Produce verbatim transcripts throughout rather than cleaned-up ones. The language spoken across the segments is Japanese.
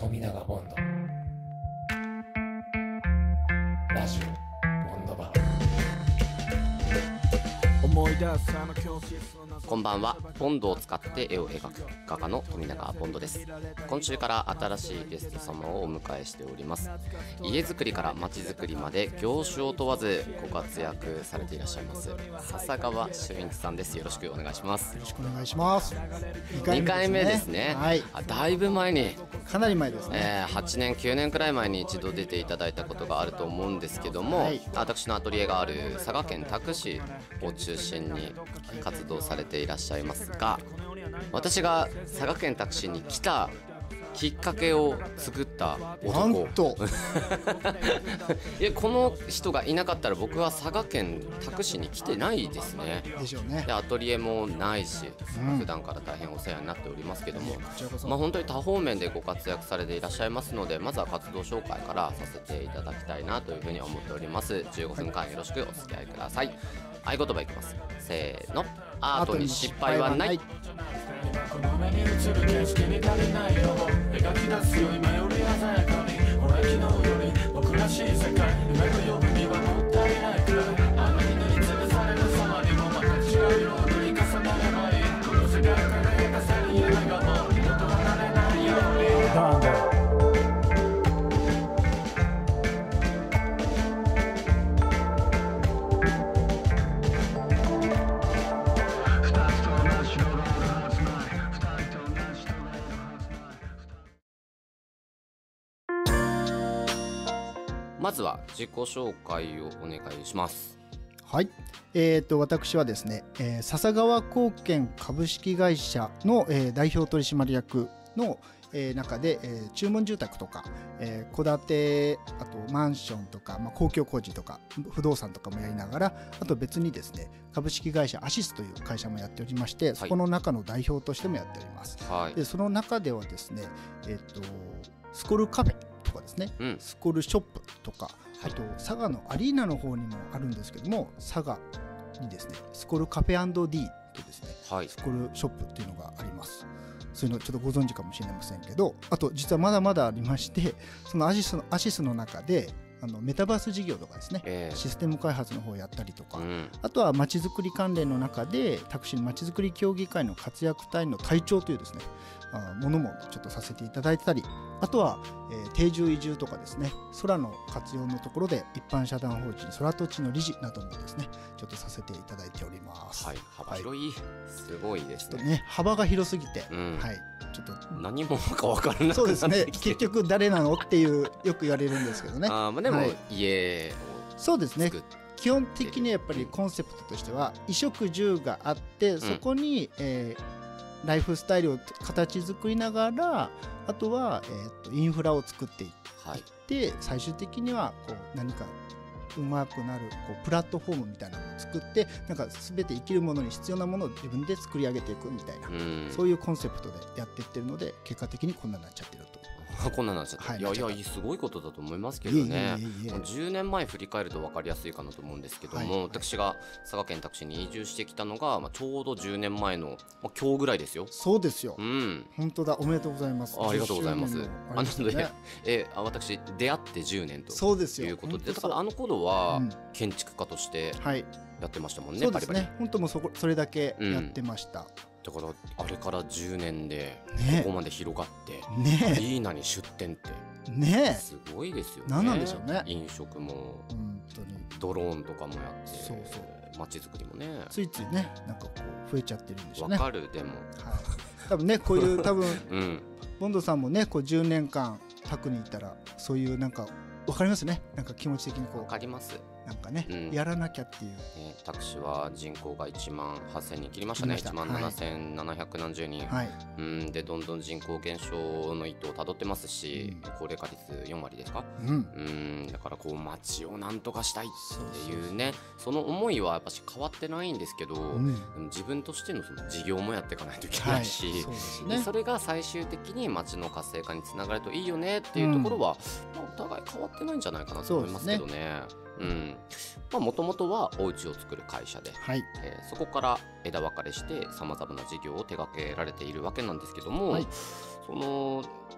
富永ボンドラジオボンドバこんばんは。ボンドを使って絵を描く画家の富永ボンドです。今週から新しいゲスト様をお迎えしております。家づくりから街づくりまで業種を問わずご活躍されていらっしゃいます笹川俊一さんです。よろしくお願いします。 よろしくお願いします。 にかいめですね。 はい、 あだいぶ前にかなり前ですね、 えー、はちねんきゅうねんくらい前に一度出ていただいたことがあると思うんですけども、はい、私のアトリエがある佐賀県多久市を中心に活動されていらっしゃいますが、私が佐賀県多久市に来たきっかけを作った男なんといやこの人がいなかったら僕は佐賀県多久市に来てないですね。 でしょうね。 でアトリエもないし、うん、普段から大変お世話になっておりますけども、まあ、本当に多方面でご活躍されていらっしゃいますので、まずは活動紹介からさせていただきたいなというふうに思っております。じゅうごふんかんよろしくお付き合いください。合言葉いきます。せーの、アートに失敗はない。 この目に映る景色に足りないよ描き出すよ今より鮮やかに俺昨日より僕らしい世界夢と呼ぶにはもったいないくらいあの日に潰される様にもまた違うように重なればいいこの世界輝かせる夢がもう二度と離れないようになんでまずは自己紹介をお願いします。 はい、えー、と私はですね、えー、笹川鉱研株式会社の、えー、代表取締役の、えー、中で、えー、注文住宅とか戸、えー、建てあとマンションとか、まあ、公共工事とか不動産とかもやりながら、あと別にですね株式会社アシスという会社もやっておりまして、はい、そこの中の代表としてもやっております、はい、でその中ではですね、えー、とスコルカフェとかですね、うん、スコルショップとか、あと佐賀のアリーナの方にもあるんですけども、佐賀にですねスコルカフェ&D とですね、はい、スコルショップっていうのがあります。そういうのちょっとご存知かもしれませんけど、あと実はまだまだありまして、そのアシスのアシスの中であのメタバース事業とかですね、えー、システム開発の方をやったりとか、うん、あとはまちづくり関連の中でタクシーのまちづくり協議会の活躍隊の隊長というですねあものもちょっとさせていただいてたり、あとは、えー、定住移住とかですね空の活用のところで一般社団法人空土地の理事などもですねちょっとさせていただいております。 はい、幅広い、はい、すごいですね。 ちょっとね幅が広すぎて、 うん、 はい、ちょっと何者か分からなくなってきて、 そうですね結局誰なのっていうよく言われるんですけどね。 あまあでも、 はい、 家をそうですね基本的にやっぱりコンセプトとしては衣食住があって、うん、そこに、えーライフスタイルを形作りながら、あとは、えー、とインフラを作っていって、はい、最終的にはこう何かうまくなるこうプラットフォームみたいなのを作って、なんか全て生きるものに必要なものを自分で作り上げていくみたいな、うん、そういうコンセプトでやっていってるので、結果的にこんなになっちゃってると。 こんなになっちゃって、はい、いやいやすごいことだと思いますけどね。じゅうねんまえ振り返ると分かりやすいかなと思うんですけども、はい、私が佐賀県多久市に移住してきたのが、まあ、ちょうどじゅうねんまえの、まあ、今日ぐらいですよ。 そうですよ、 うん、 本当だ、おめでとうございます。 あ, ありがとうございます。あので、 ね、 え私出会ってじゅうねんとそうですよいうことで、だからあの頃は建築家としてやってましたもんね、うん、 はい、そうですね、本当もう そ, それだけやってました、うんだからあれからじゅうねんでここまで広がって、 ね、 アリーナに出店ってねすごいですよね。 何なんでしょうね。 飲食も本当にドローンとかもやって、 そうそう街づくりもねついついねなんかこう増えちゃってるんでしょうね。 わかる。でも、はい、 多分ねこういう多分、 うん、 ボンドさんもねこうじゅうねんかんタクにいたらそういうなんかわかりますね。なんか気持ち的にこうわかります。 なんかね、うん、やらなきゃっていう、ね、 タクシーは人口がいちまんはっせんにん切りましたね。いちまんななせんななひゃくなんじゅうにん、はい、うんでどんどん人口減少の一途をたどってますし、うん、高齢化率よんわりですか、うん、うんだからこう街をなんとかしたいっていうね、その思いはやっぱし変わってないんですけど、うん、自分としてのその事業もやっていかないといけないし、はい そうですね、でそれが最終的に街の活性化につながるといいよねっていうところは、うんまあ、お互い変わってないんじゃないかなと思いますけどね。もともとはお家を作る会社で、はいえー、そこから枝分かれしてさまざまな事業を手掛けられているわけなんですけども、はい、そのきっ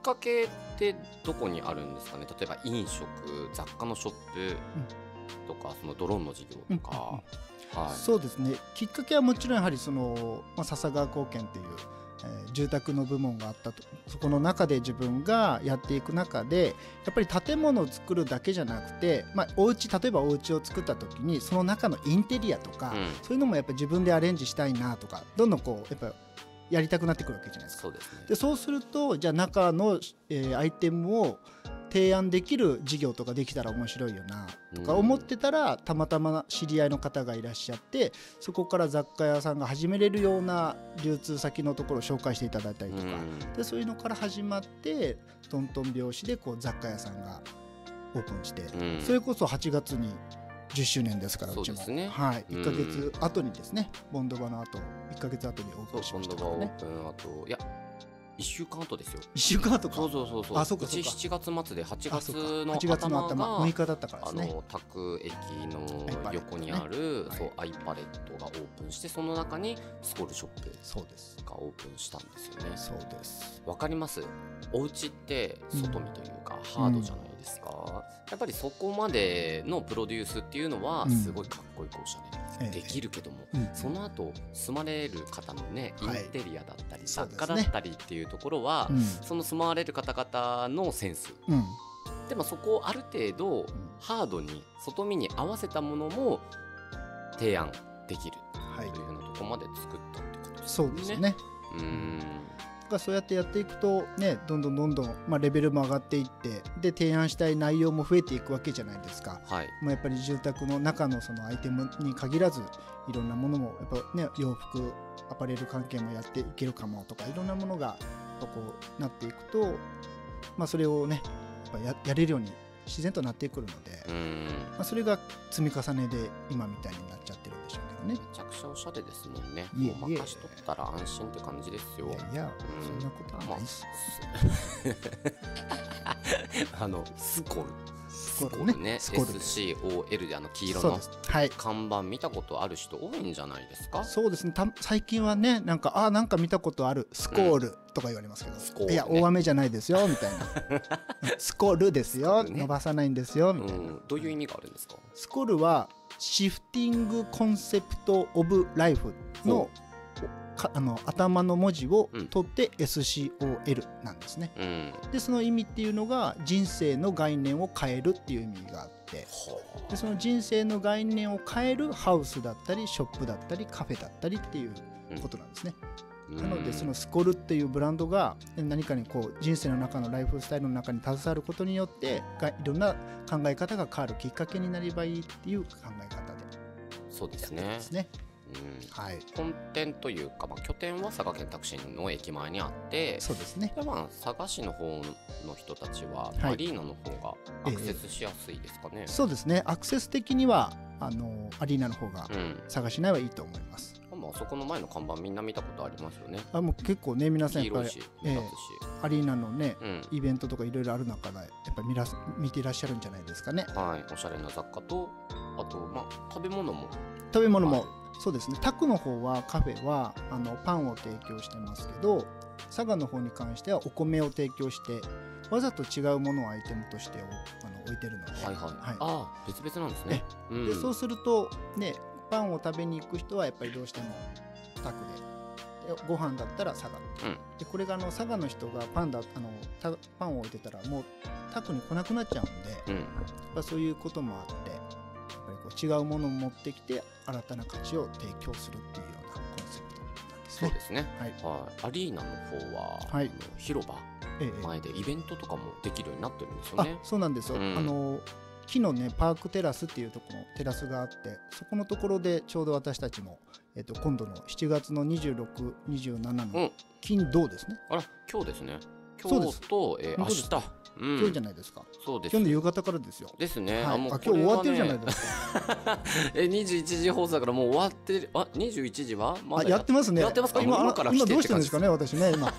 かけってどこにあるんですかね。例えば飲食、雑貨のショップとか、うん、そのドローンの事業とか、うんうんうん、はい、そうですね。きっかけはもちろんやはりその、まあ、笹川高研っていう、えー、住宅の部門があったと。そこの中で自分がやっていく中でやっぱり建物を作るだけじゃなくて、まあ、お家例えばお家を作った時にその中のインテリアとか、うん、そういうのもやっぱり自分でアレンジしたいなとかどんどんこうやっぱやりたくなってくるわけじゃないですか。そうですね。でそうするとじゃあ中の、えー、アイテムを提案できる事業とかできたら面白いよなとか思ってたら、うん、たまたま知り合いの方がいらっしゃってそこから雑貨屋さんが始めれるような流通先のところを紹介していただいたりとか、うん、でそういうのから始まってトントン拍子でこう雑貨屋さんがオープンして、うん、それこそはちがつにじゅっしゅうねんですから、うちも、ね、はい、いっかげつごにですね、ボンドバの後いっかげつごにオープンしましたからね。ボンドバオープン後いやいっしゅうかんごですよ。いっしゅうかんごか。そうそうそうそう。あ、そうかそうか。しちがつ末ではちがつの頭がむいかだったからですね。あのタク駅の横にある、ね、そう、アイパレットがオープンしてその中にスコールショップがオープンしたんですよね。そうです。わかります。お家って外見というか、うん、ハードじゃないですか、うん、やっぱりそこまでのプロデュースっていうのはすごいかっこよくおしゃれでできるけども、ええ、その後住まれる方のねインテリアだったり、はい、雑貨だったりっていうところは、ね、その住まわれる方々のセンス、うん、でもそこをある程度、うん、ハードに外見に合わせたものも提案できる、はい、というようなところまで作ったってことですね。そうですね。うーんがそうやってやっていくとね、どんどんどんどん、まあ、レベルも上がっていってで提案したい内容も増えていくわけじゃないですか、はい、まあ、やっぱり住宅の中のそのアイテムに限らずいろんなものもやっぱ、ね、洋服アパレル関係もやっていけるかもとかいろんなものがやっぱこうなっていくと、まあ、それをねやっぱ や, やれるように自然となってくるので、うん、まあ、それが積み重ねで今みたいになっちゃってるんでしょうけどね。めちゃくちゃおしゃれですもんね。いえいえ、もう任しとったら安心って感じですよ。いやいや、うん、そんなことはないっす、まあ、あのスコルスコルね、エスシーオーエル であの黄色の看板見たことある人多いんじゃないですか。そうですね。た最近はね、なんかあなんか見たことあるスコールとか言われますけど、うんね、いや大雨じゃないですよみたいなスコールですよ、ね、伸ばさないんですよみたいな、うん、どういう意味があるんですか。スコールはシフティングコンセプトオブライフのかあの頭の文字を取って エスシーオーエル なんですね、うん、でその意味っていうのが人生の概念を変えるっていう意味があって、でその人生の概念を変えるハウスだったりショップだったりカフェだったりっていうことなんですね、うん、なのでそのスコルっていうブランドが何かにこう人生の中のライフスタイルの中に携わることによっていろんな考え方が変わるきっかけになればいいっていう考え方で。そうですね。うん、はい、本店というか、まあ、拠点は佐賀県拓新の駅前にあって、そうですね。で、まあ、佐賀市の方の人たちは、はい、アリーナの方がアクセスしやすいですかね。えー、そうですね。アクセス的にはあのアリーナの方が佐賀市内はいいと思います。うん、まあ、そこの前の看板みんな見たことありますよね。あ、もう結構ね、皆さんやっぱり、えー、アリーナのね、うん、イベントとかいろいろある中でやっぱり 見, ら見ていらっしゃるんじゃないですかね。はい、おしゃれな雑貨とあと、まあ、食べ物も食べ物も、はい、そうですね。タクの方はカフェはあのパンを提供してますけど、佐賀の方に関してはお米を提供してわざと違うものをアイテムとしてあの置いてるので、はいはいはい、ああ別々なんですね。うん、でそうするとね、パンを食べに行く人はやっぱりどうしてもタクで、でご飯だったら佐賀、うん、でこれがあの佐賀の人がパンだあのたパンを置いてたらもうタクに来なくなっちゃうんで、うん、やっぱそういうこともあって。違うものを持ってきて新たな価値を提供するっていうようなコンセプトなんですね。そうですね、はいはい、アリーナの方は、はい、あの広場前でイベントとかもできるようになってるんですよね。あ、そうなんですよ、うん、あの木のねパークテラスっていうところのテラスがあって、そこのところでちょうど私たちも、えっと、今度のしちがつのにじゅうろく、にじゅうしちの金土ですね、うん、あら今日ですね。今日と、えー、明日うん、今日じゃないですか。そうです。今日の夕方からですよ。ですね。はい、あ、もうこれはね、あ、今日終わってるじゃないですか。え、にじゅういちじ放送だからもう終わってる。あ、にじゅういちじはまだ や, やってますね。やってますか。今今から来てって感じ。今どうしてるんですかね、私ね今。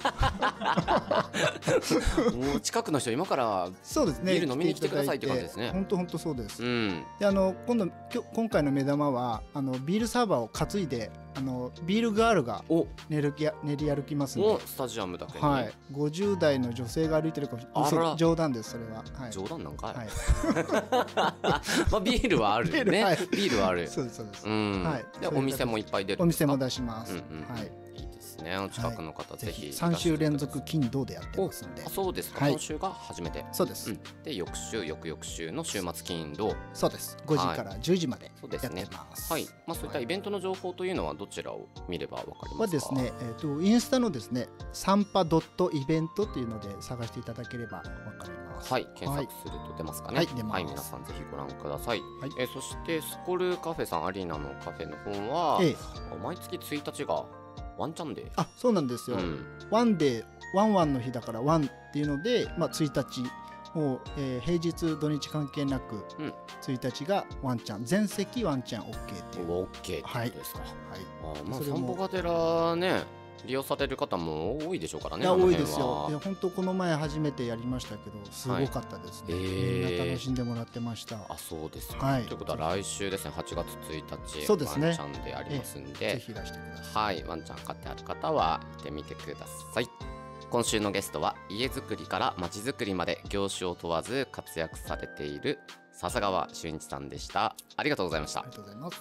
もう近くの人今からそうですね。ビール飲みに来てくださいって感じですね。本当本当そうです。うん。であの今度今今回の目玉はあのビールサーバーを担いであのビールガールが練る練り歩きますので、 スタジアムだけに、 はい、ごじゅう代の女性が歩いてるかもしれない。冗談です、それは、はい、 冗談なんかい、 はいまあ、ビールはあるよね。はい、ビールはある。 そうですそうです、 うん、はい、でお店もいっぱい出るんですか？ お店も出します、うんうん、はい、 いいですね。お近くの方、はい、ぜひさん週連続金土でやってますんで。 あ、そうですか、はい、今週が初めて。 そうです、 うん、で翌週翌々週の週末金土、 そうです、ごじからじゅうじまでやってます。 そうですね、はい、まあ、そういったイベントの情報というのはどちらを見ればわかりますか？ はですね、えー、とインスタのですねサンパドットイベントというので探していただければわかります。 はい、検索すると出ますかね。 はい、出ます。 はい、皆さんぜひご覧ください。 はい、 えー、そしてスコルカフェさんアリーナのカフェの方は、ええ、毎月ついたちがワンチャンデー。 あ、そうなんですよ、うん、ワンデーワンワンの日だからワンっていうので、まあ、ついたちもう、えー、平日土日関係なく、うん、ついたちがワンチャン全席ワンチャン OK っていう。 OK ってことですか。はい、 はい、あ、まあ、散歩がてらね利用される方も多いでしょうからね。 いや、多いですよ。本当この前初めてやりましたけどすごかったですね、はい、みんな楽しんでもらってました。 あ、そうですか、 はい、 ということは来週ですねはちがつついたち、 そうですね、 ワンチャンでありますんで、 ぜひいらしてください。 はい、ワンチャン買ってある方は行ってみてください。今週のゲストは家づくりからまちづくりまで業種を問わず活躍されている笹川俊一さんでした。ありがとうございました。 ありがとうございます。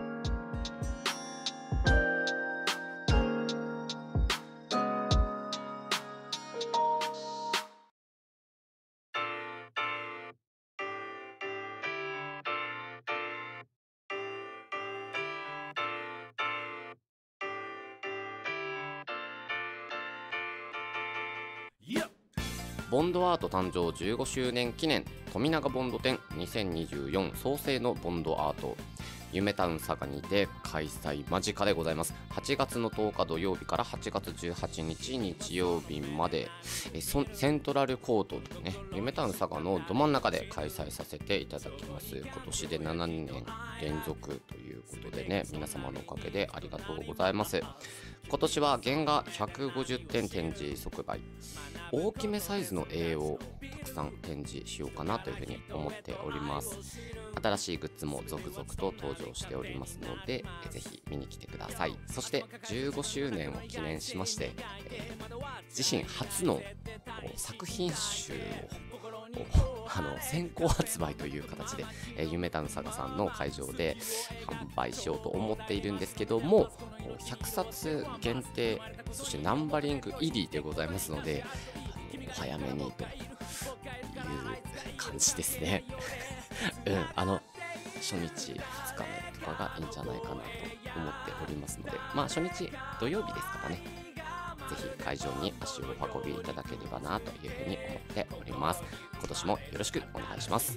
ボンドアート誕生じゅうごしゅうねん記念富永ボンド展にせんにじゅうよん創生のボンドアート夢タウン佐賀にて開催間近でございます。はちがつのとおか土曜日からはちがつじゅうはちにち日曜日までえセントラルコートとね夢タウン佐賀のど真ん中で開催させていただきます。今年でななねん連続ということでね、皆様のおかげでありがとうございます。今年は原画ひゃくごじゅってん展示即売、大きめサイズの絵をたくさん展示しようかなというふうに思っております。新しいグッズも続々と登場しておりますので、ぜひ見に来てください。そしてじゅうごしゅうねんを記念しまして、えー、自身初の作品集をあの先行発売という形で、えー、夢タウン佐賀さんの会場で販売しようと思っているんですけども、ひゃくさつ限定、そしてナンバリング入りでございますので、お早めにという感じですね。うん、あの初日ふつかめとかがいいんじゃないかなと思っておりますので、まあ初日土曜日ですからね、ぜひ会場に足をお運びいただければなというふうに思っております。今年もよろしくお願いします。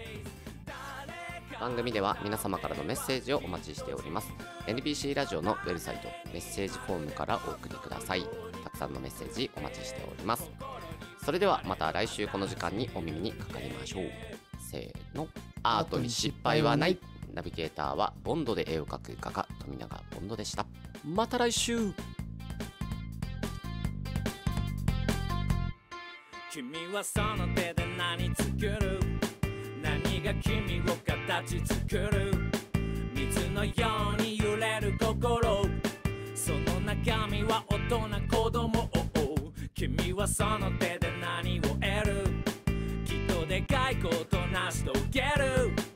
番組では皆様からのメッセージをお待ちしております。 エヌビーシー ラジオのウェブサイトメッセージフォームからお送りください。たくさんのメッセージお待ちしております。それではまた来週この時間にお耳にかかりましょう。せーの、アートに失敗はない。ナビゲーターはボンドで絵を描く画家富永ボンドでした。また来週。 君はその手で何作る、何が君を形作る、水のように揺れる心、その中身は大人子供。君はその手で何を得る、きっとでかいこと成し遂げる。